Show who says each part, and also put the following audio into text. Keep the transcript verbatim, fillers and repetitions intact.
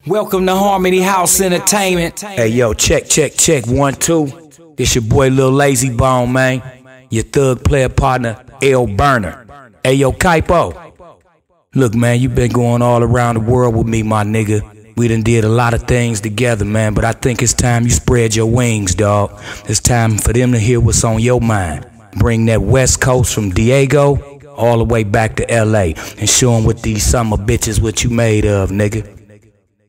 Speaker 1: Welcome to Harmony House Entertainment. Hey yo, check, check, check, one, two. This your boy Lil Lazy Bone, man. Your thug player partner, L Burner. Hey yo, Kaipo. Look, man, you been going all around the world with me, my nigga. We done did a lot of things together, man, but I think it's time you spread your wings, dawg. It's time for them to hear what's on your mind. Bring that West Coast from Diego all the way back to L A and show them what these summer bitches what you made of, nigga.